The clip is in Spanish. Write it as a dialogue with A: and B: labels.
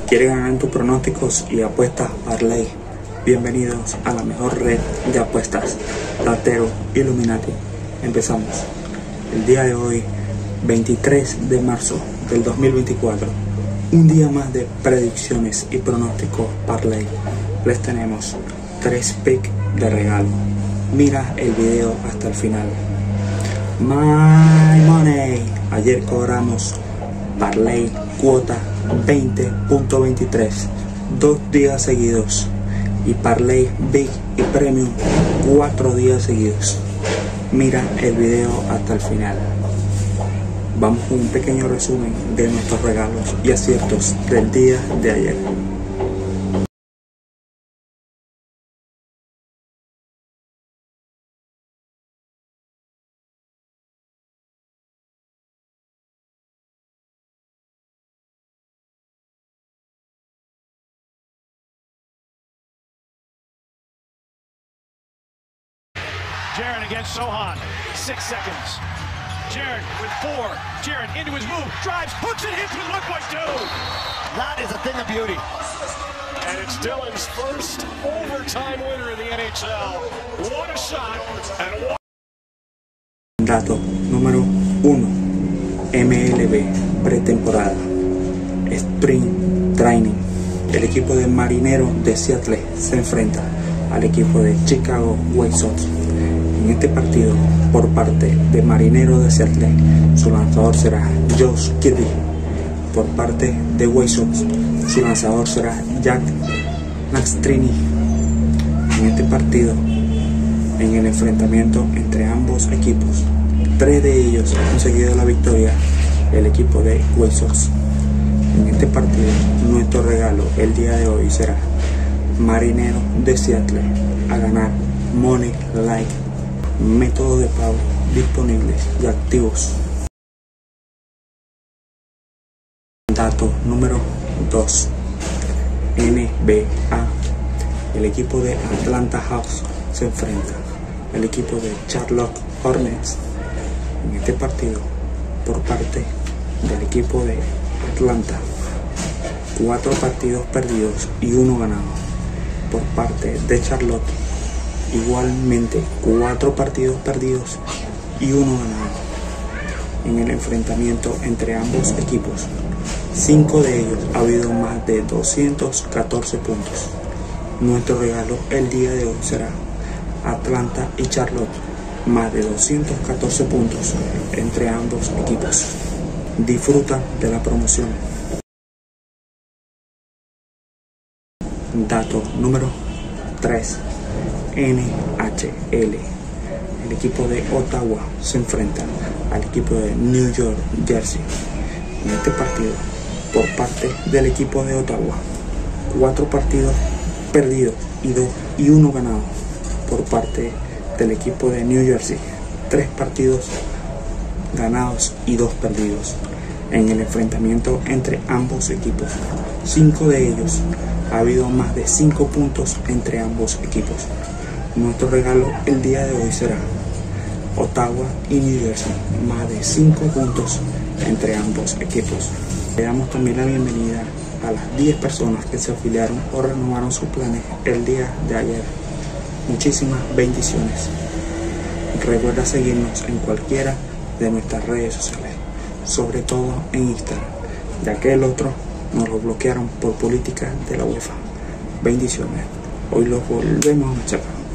A: ¿Quieres ganar en tus pronósticos y apuestas parlay? Bienvenidos a la mejor red de apuestas, Latero Illuminati. Empezamos. El día de hoy, 23 de marzo del 2024, un día más de predicciones y pronósticos parlay. Les tenemos 3 picks de regalo. Mira el video hasta el final. My Money. Ayer cobramos parlay cuota 20.23 2 días seguidos, y parlay big y premium 4 días seguidos. Mira el video hasta el final. Vamos con un pequeño resumen de nuestros regalos y aciertos del día de ayer.
B: Jaren against Sohan, 6 seconds. Jaren with 4. Jaren into his move, drives, hooks it, hits with 1.2. That is a thing of beauty. And it's Dylan's first overtime winner in the NHL. What a shot and what.
A: Dato número 1. MLB pretemporada. Spring Training. El equipo de Marineros de Seattle se enfrenta al equipo de Chicago White Sox. En este partido, por parte de Marineros de Seattle, su lanzador será Josh Kirby. Por parte de White Sox, su lanzador será Jack Nastrini. En este partido, en el enfrentamiento entre ambos equipos, 3 de ellos han conseguido la victoria, el equipo de White Sox. En este partido, nuestro regalo el día de hoy será Marineros de Seattle a ganar Money Line. Métodos de pago disponibles y activos. Dato número 2. NBA. El equipo de Atlanta Hawks se enfrenta al equipo de Charlotte Hornets. En este partido, por parte del equipo de Atlanta, 4 partidos perdidos y 1 ganado. Por parte de Charlotte, igualmente 4 partidos perdidos y 1 ganado. En el enfrentamiento entre ambos equipos, 5 de ellos ha habido más de 214 puntos. Nuestro regalo el día de hoy será Atlanta y Charlotte, más de 214 puntos entre ambos equipos. Disfruta de la promoción. Dato número 3. NHL. El equipo de Ottawa se enfrenta al equipo de New York Jersey. En este partido, por parte del equipo de Ottawa, 4 partidos perdidos y 1 ganado. Por parte del equipo de New Jersey, 3 partidos ganados y 2 perdidos. En el enfrentamiento entre ambos equipos, 5 de ellos ha habido más de 5 puntos entre ambos equipos. Nuestro regalo el día de hoy será Ottawa y New Jersey, más de 5 puntos entre ambos equipos. Le damos también la bienvenida a las 10 personas que se afiliaron o renovaron sus planes el día de ayer. Muchísimas bendiciones. Recuerda seguirnos en cualquiera de nuestras redes sociales, sobre todo en Instagram, ya que el otro nos lo bloquearon por política de la UEFA. Bendiciones. Hoy los volvemos a machacar.